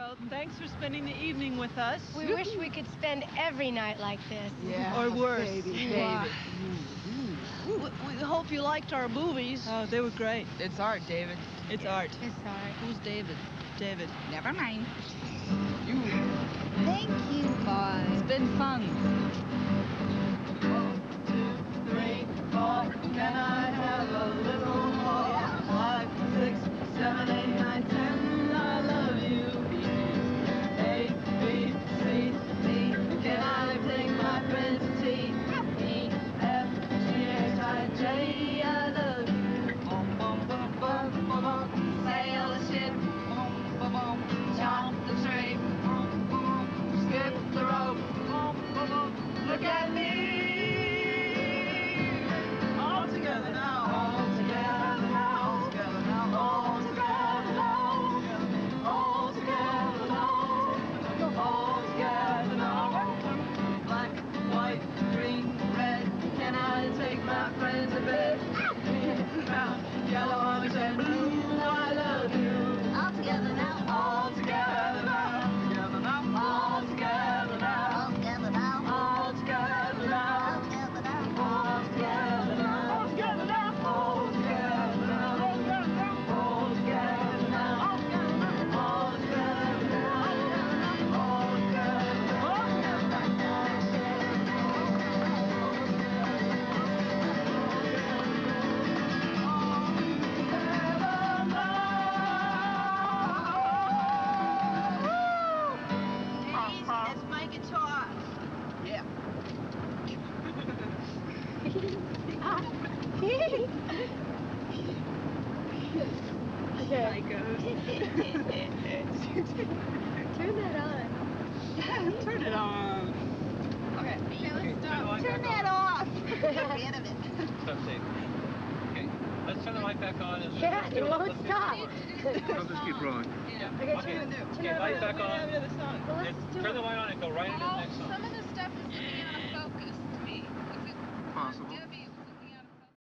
Well, thanks for spending the evening with us. We wish we could spend every night like this. Yeah. Or worse. David. We hope you liked our movies. Oh, they were great. It's art, David. It's art. It's art. Who's David? David. Never mind. Thank you. Bye. It's been fun. 1, 2, 3, 4. Can I have a little more? 5, 6, 7, 8, 9, 10. I love you. A, B, C, D. Can I take my friend to tea? E, F, G, H, I, J. I love you. Sail the ship. Chop the tree. Skip the rope. Look at me. All together now. All together now. All together now. All together now. All together now. All together now. Black, white, green, red. Can I take my friends to bed? Brown, yellow, orange, and blue. I love you. All together now. All together now. Together now. All together now. All together now. All together now. All together now. All together now. All together now. All together now. All together now. All together now. All together now. All together now. All That's my guitar. Yeah. Okay. Turn that on. Turn it on. Okay, let's stop. Turn that off. Get rid of it. Stop safe. Okay, let's turn the light back on. And Yeah, it won't let's do stop. I'll just keep rolling. Okay, turn it light on. back on. Well, let's do Turn it. the light on and go right into the next song. Some of the stuff is looking out of focus to me. Possible. Debbie